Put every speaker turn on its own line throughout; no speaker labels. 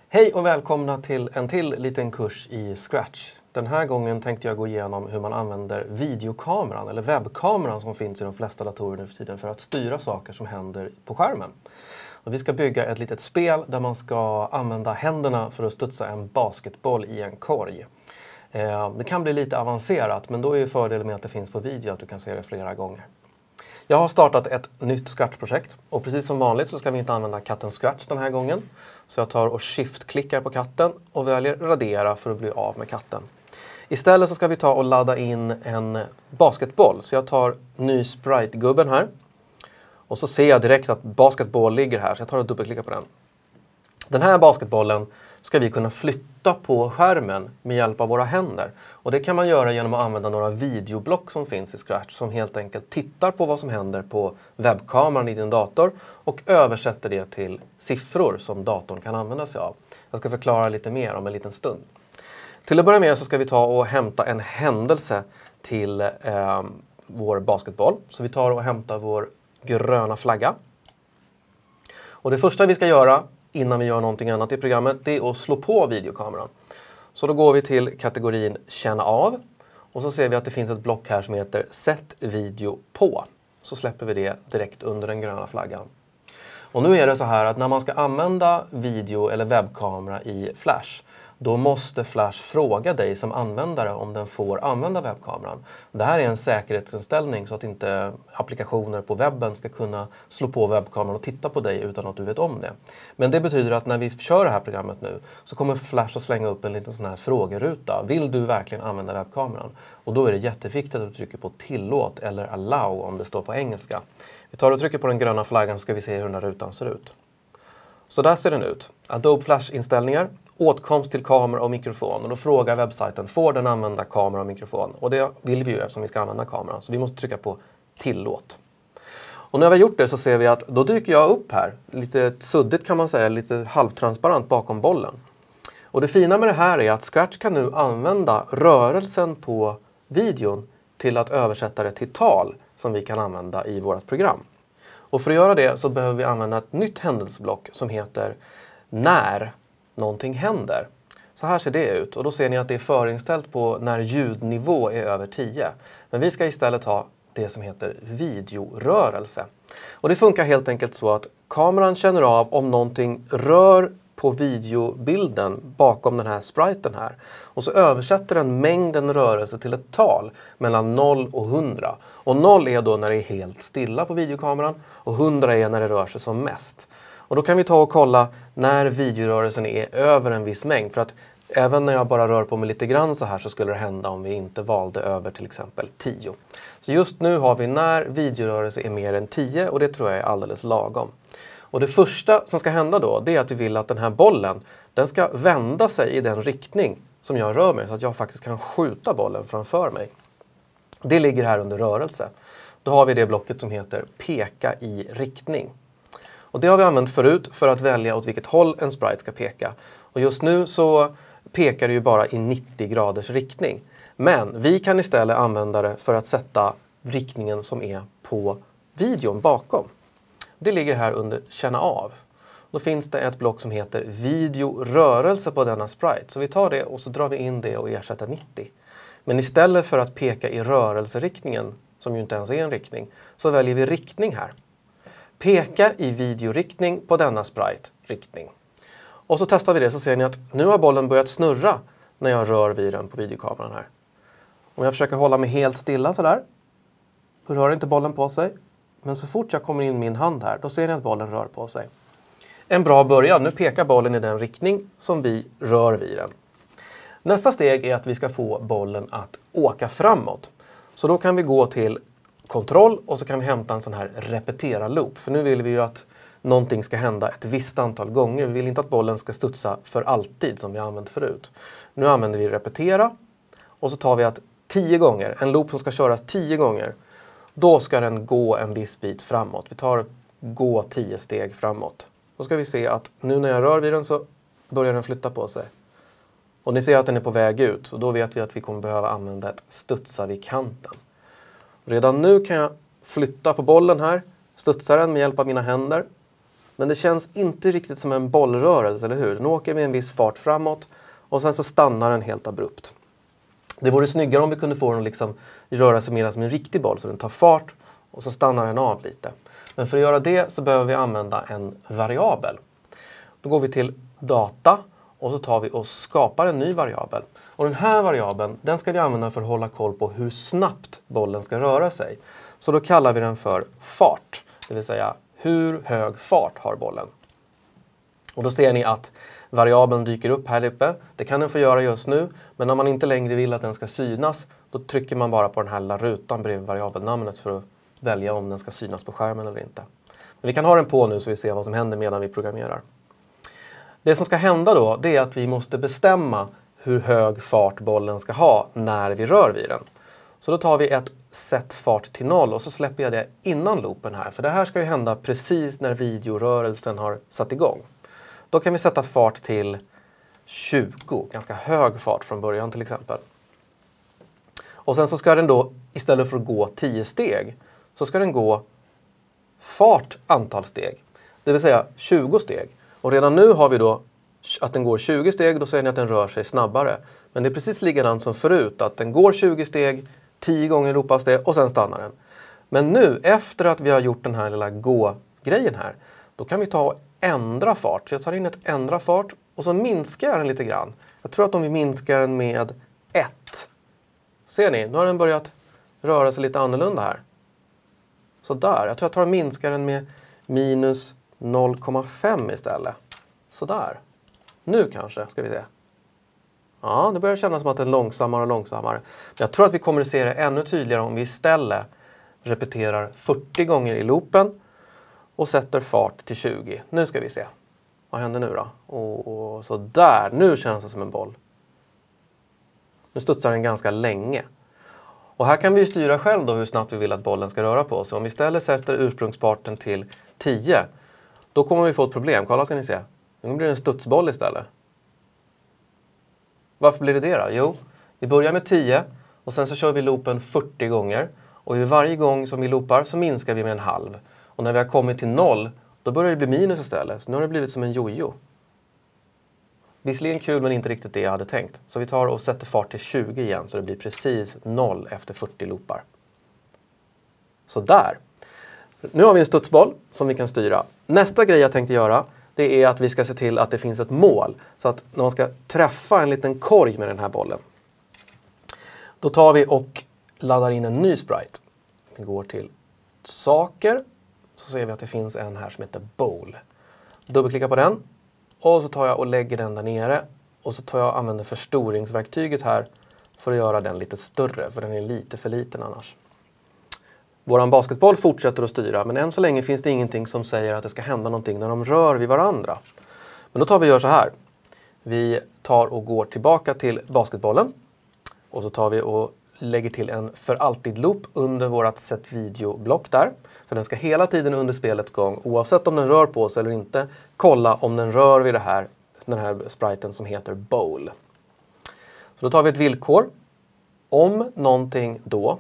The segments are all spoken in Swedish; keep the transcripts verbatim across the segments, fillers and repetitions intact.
Hej och välkomna till en till liten kurs i Scratch. Den här gången tänkte jag gå igenom hur man använder videokameran eller webbkameran som finns i de flesta datorer nu för tiden för att styra saker som händer på skärmen. Och vi ska bygga ett litet spel där man ska använda händerna för att studsa en basketboll i en korg. Eh, det kan bli lite avancerat, men då är ju fördelen med att det finns på video att du kan se det flera gånger. Jag har startat ett nytt Scratch-projekt och precis som vanligt så ska vi inte använda katten Scratch den här gången. Så jag tar och shift-klickar på katten och väljer radera för att bli av med katten. Istället så ska vi ta och ladda in en basketboll. Så jag tar ny sprite-gubben här. Och så ser jag direkt att basketboll ligger här, så jag tar och dubbelklickar på den. Den här basketbollen ska vi kunna flytta på skärmen med hjälp av våra händer. Och det kan man göra genom att använda några videoblock som finns i Scratch som helt enkelt tittar på vad som händer på webbkameran i din dator och översätter det till siffror som datorn kan använda sig av. Jag ska förklara lite mer om en liten stund. Till att börja med så ska vi ta och hämta en händelse till eh, vår basketboll. Så vi tar och hämtar vår gröna flagga. Och det första vi ska göra innan vi gör någonting annat i programmet, det är att slå på videokameran. Så då går vi till kategorin känna av. Och så ser vi att det finns ett block här som heter sätt video på. Så släpper vi det direkt under den gröna flaggan. Och nu är det så här att när man ska använda video eller webbkamera i Flash, då måste Flash fråga dig som användare om den får använda webbkameran. Det här är en säkerhetsinställning så att inte applikationer på webben ska kunna slå på webbkameran och titta på dig utan att du vet om det. Men det betyder att när vi kör det här programmet nu så kommer Flash att slänga upp en liten sån här frågeruta. Vill du verkligen använda webbkameran? Och då är det jätteviktigt att du trycker på tillåt eller allow om det står på engelska. Vi tar och trycker på den gröna flaggan så ska vi se hur den här rutan ser ut. Så där ser den ut. Adobe Flash-inställningar. Åtkomst till kamera och mikrofon. Och då frågar webbsajten, får den använda kamera och mikrofon? Och det vill vi ju eftersom vi ska använda kameran. Så vi måste trycka på tillåt. Och när vi har gjort det så ser vi att då dyker jag upp här. Lite suddigt kan man säga, lite halvtransparent bakom bollen. Och det fina med det här är att Scratch kan nu använda rörelsen på videon till att översätta det till tal som vi kan använda i vårt program. Och för att göra det så behöver vi använda ett nytt händelseblock som heter när någonting händer. Så här ser det ut och då ser ni att det är förinställt på när ljudnivå är över tio. Men vi ska istället ha det som heter videorörelse. Och det funkar helt enkelt så att kameran känner av om någonting rör på videobilden bakom den här spriten här. Och så översätter den mängden rörelse till ett tal mellan noll och hundra. Och noll är då när det är helt stilla på videokameran och hundra är när det rör sig som mest. Och då kan vi ta och kolla när videorörelsen är över en viss mängd. För att även när jag bara rör på mig lite grann så här så skulle det hända om vi inte valde över till exempel tio. Så just nu har vi när videorörelse är mer än tio och det tror jag är alldeles lagom. Och det första som ska hända då, det är att vi vill att den här bollen, den ska vända sig i den riktning som jag rör mig så att jag faktiskt kan skjuta bollen framför mig. Det ligger här under rörelse. Då har vi det blocket som heter peka i riktning. Och det har vi använt förut för att välja åt vilket håll en sprite ska peka. Och just nu så pekar det ju bara i nittio graders riktning. Men vi kan istället använda det för att sätta riktningen som är på videon bakom. Det ligger här under känna av. Då finns det ett block som heter videorörelse på denna sprite. Så vi tar det och så drar vi in det och ersätter nittio. Men istället för att peka i rörelseriktningen, som ju inte ens är en riktning, så väljer vi riktning här. Peka i videoriktning på denna sprite riktning. Och så testar vi det så ser ni att nu har bollen börjat snurra när jag rör vid den på videokameran här. Om jag försöker hålla mig helt stilla sådär, då rör inte bollen på sig. Men så fort jag kommer in min hand här, då ser ni att bollen rör på sig. En bra början. Nu pekar bollen i den riktning som vi rör vid den. Nästa steg är att vi ska få bollen att åka framåt. Så då kan vi gå till kontroll och så kan vi hämta en sån här repetera loop. För nu vill vi ju att någonting ska hända ett visst antal gånger. Vi vill inte att bollen ska studsa för alltid som vi har använt förut. Nu använder vi repetera och så tar vi att tio gånger, en loop som ska köras tio gånger, då ska den gå en viss bit framåt. Vi tar gå tio steg framåt. Då ska vi se att nu när jag rör vid den så börjar den flytta på sig. Och ni ser att den är på väg ut och då vet vi att vi kommer behöva använda ett studsa vid kanten. Redan nu kan jag flytta på bollen här, studsa den med hjälp av mina händer. Men det känns inte riktigt som en bollrörelse, eller hur? Den åker med en viss fart framåt och sen så stannar den helt abrupt. Det vore snyggare om vi kunde få den att liksom röra sig mer som en riktig boll, så den tar fart och så stannar den av lite. Men för att göra det så behöver vi använda en variabel. Då går vi till data och så tar vi och skapar en ny variabel. Och den här variabeln, den ska vi använda för att hålla koll på hur snabbt bollen ska röra sig. Så då kallar vi den för fart, det vill säga hur hög fart har bollen. Och då ser ni att variabeln dyker upp här uppe. Det kan den få göra just nu, men om man inte längre vill att den ska synas, då trycker man bara på den här lilla rutan bredvid variabelnamnet för att välja om den ska synas på skärmen eller inte. Men vi kan ha den på nu så vi ser vad som händer medan vi programmerar. Det som ska hända då, det är att vi måste bestämma hur hög fart bollen ska ha när vi rör vid den. Så då tar vi ett sätt fart till noll och så släpper jag det innan loopen här. För det här ska ju hända precis när videorörelsen har satt igång. Då kan vi sätta fart till tjugo, ganska hög fart från början till exempel. Och sen så ska den då, istället för att gå tio steg, så ska den gå fart antal steg. Det vill säga tjugo steg. Och redan nu har vi då att den går tjugo steg, då säger ni att den rör sig snabbare. Men det är precis likadant som förut, att den går tjugo steg, tio gånger loopas det och sen stannar den. Men nu, efter att vi har gjort den här lilla gå-grejen här, då kan vi ta och ändra fart. Så jag tar in ett ändra fart och så minskar jag den lite grann. Jag tror att om vi minskar den med ett. Ser ni, nu har den börjat röra sig lite annorlunda här. Så där, jag tror att jag tar och minskar den med minus noll komma fem istället. Så där. Nu kanske, ska vi se. Ja, det börjar kännas som att den är långsammare och långsammare. Men jag tror att vi kommer att se det ännu tydligare om vi istället repeterar fyrtio gånger i loopen och sätter fart till tjugo. Nu ska vi se. Vad händer nu då? Och så där, nu känns det som en boll. Nu studsar den ganska länge. Och här kan vi styra själv då hur snabbt vi vill att bollen ska röra på sig. Om vi istället sätter ursprungsparten till tio, då kommer vi få ett problem. Kolla, ska ni se. Nu blir det en studsboll istället. Varför blir det det då? Jo, vi börjar med tio och sen så kör vi loopen fyrtio gånger. Och vid varje gång som vi loopar så minskar vi med en halv. Och när vi har kommit till noll, då börjar det bli minus istället. Så nu har det blivit som en jojo. Visserligen kul, men inte riktigt det jag hade tänkt. Så vi tar och sätter fart till tjugo igen så det blir precis noll efter fyrtio loopar. Så där. Nu har vi en studsboll som vi kan styra. Nästa grej jag tänkte göra, det är att vi ska se till att det finns ett mål. Så att när man ska träffa en liten korg med den här bollen, då tar vi och laddar in en ny sprite. Vi går till saker, så ser vi att det finns en här som heter bowl. Dubbelklicka på den och så tar jag och lägger den där nere. Och så tar jag och använder förstoringsverktyget här för att göra den lite större, för den är lite för liten annars. Våran basketboll fortsätter att styra, men än så länge finns det ingenting som säger att det ska hända någonting när de rör vid varandra. Men då tar vi och gör så här. Vi tar och går tillbaka till basketbollen. Och så tar vi och lägger till en för alltid-loop under vårat set video-block där. Så den ska hela tiden under spelets gång, oavsett om den rör på sig eller inte, kolla om den rör vid det här, den här spriten som heter bowl. Så då tar vi ett villkor. Om någonting då.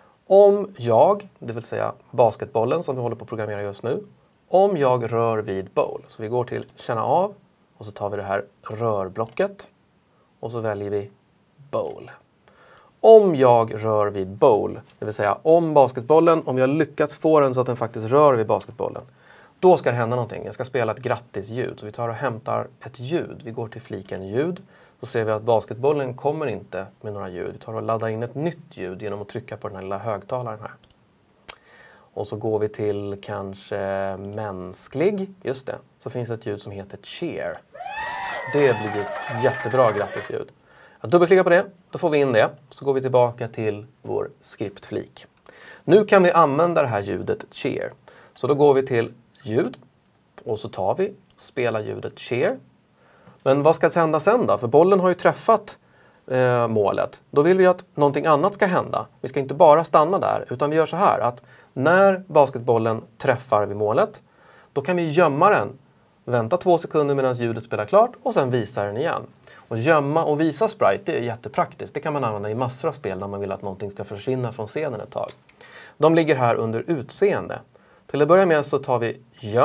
Om jag, det vill säga basketbollen som vi håller på att programmera just nu, om jag rör vid bowl. Så vi går till känna av och så tar vi det här rörblocket och så väljer vi bowl. Om jag rör vid bowl, det vill säga om basketbollen, om jag lyckats få den så att den faktiskt rör vid basketbollen, då ska det hända någonting. Jag ska spela ett grattisljud. Så vi tar och hämtar ett ljud. Vi går till fliken ljud. Då ser vi att basketbollen kommer inte med några ljud. Vi tar och laddar in ett nytt ljud genom att trycka på den här lilla högtalaren här. Och så går vi till kanske mänsklig. Just det. Så finns det ett ljud som heter cheer. Det blir ett jättebra grattisljud. Jag dubbelklickar på det. Då får vi in det. Så går vi tillbaka till vår skriptflik. Nu kan vi använda det här ljudet cheer. Så då går vi till ljud. Och så tar vi spela ljudet cheer. Men vad ska hända sen då? För bollen har ju träffat eh, målet. Då vill vi att någonting annat ska hända. Vi ska inte bara stanna där, utan vi gör så här att när basketbollen träffar vid målet, då kan vi gömma den. Vänta två sekunder medan ljudet spelar klart och sen visa den igen. Och gömma och visa sprite, det är jättepraktiskt. Det kan man använda i massor av spel när man vill att någonting ska försvinna från scenen ett tag. De ligger här under utseende. Till att börja med så tar vi göm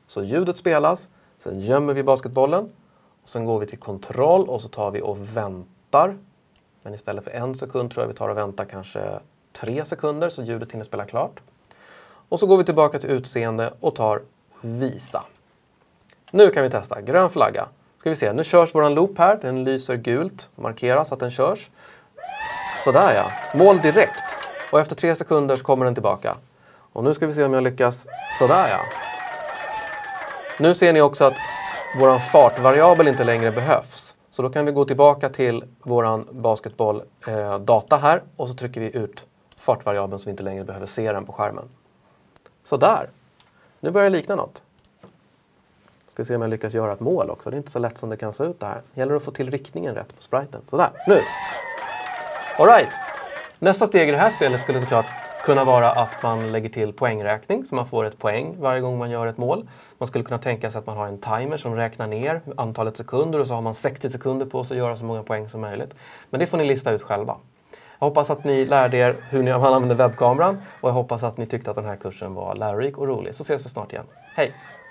Så ljudet spelas, sen gömmer vi basketbollen. Och sen går vi till kontroll och så tar vi och väntar. Men istället för en sekund tror jag vi tar och väntar kanske tre sekunder så ljudet hinner spela klart. Och så går vi tillbaka till utseende och tar visa. Nu kan vi testa. Grön flagga. Ska vi se, nu körs våran loop här. Den lyser gult. Markeras att den körs. Sådär ja. Mål direkt. Och efter tre sekunder så kommer den tillbaka. Och nu ska vi se om jag lyckas. Sådär ja. Nu ser ni också att våran fartvariabel inte längre behövs. Så då kan vi gå tillbaka till våran basketboll eh, data här. Och så trycker vi ut fartvariabeln så vi inte längre behöver se den på skärmen. Sådär. Nu börjar det likna något. Ska se om jag lyckas göra ett mål också. Det är inte så lätt som det kan se ut det här. Det gäller att få till riktningen rätt på spriten. Sådär, nu! Alright! Nästa steg i det här spelet skulle såklart kunna vara att man lägger till poängräkning. Så man får ett poäng varje gång man gör ett mål. Man skulle kunna tänka sig att man har en timer som räknar ner antalet sekunder. Och så har man sextio sekunder på sig att göra så många poäng som möjligt. Men det får ni lista ut själva. Jag hoppas att ni lärde er hur ni använder webbkameran. Och jag hoppas att ni tyckte att den här kursen var lärorik och rolig. Så ses vi snart igen. Hej!